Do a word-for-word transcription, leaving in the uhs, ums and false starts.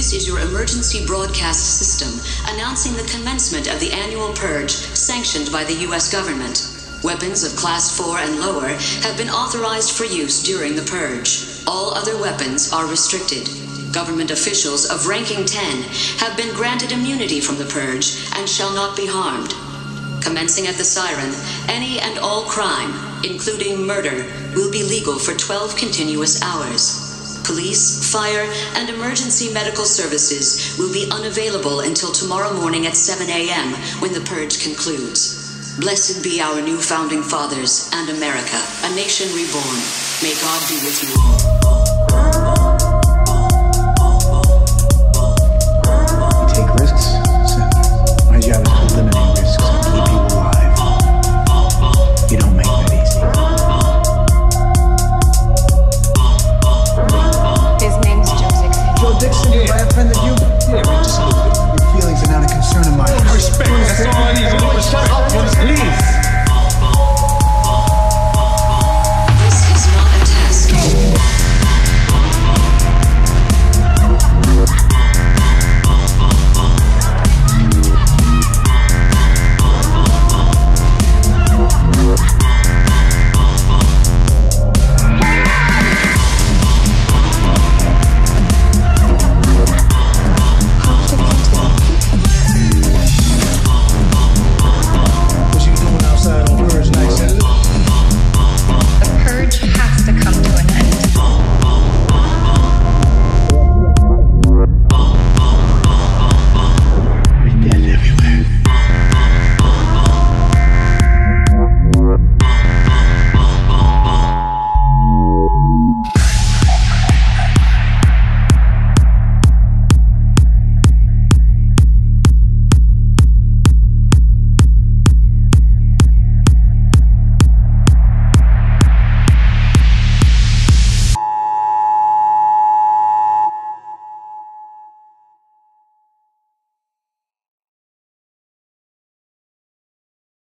This is your emergency broadcast system announcing the commencement of the annual Purge sanctioned by the U S government. Weapons of Class four and lower have been authorized for use during the Purge. All other weapons are restricted. Government officials of ranking ten have been granted immunity from the Purge and shall not be harmed. Commencing at the siren, any and all crime, including murder, will be legal for twelve continuous hours. Police, fire, and emergency medical services will be unavailable until tomorrow morning at seven a m when the Purge concludes. Blessed be our new founding fathers and America, a nation reborn. May God be with you all. You take risks, Senator. My job is to eliminate risks and keep people alive. You don't make that easy. His name's Joe Dixon. Joe Dixon, have I offended you? Yeah, just a little bit. Your feelings are not a concern of mine. Respect, that's all I need. You know, shut up.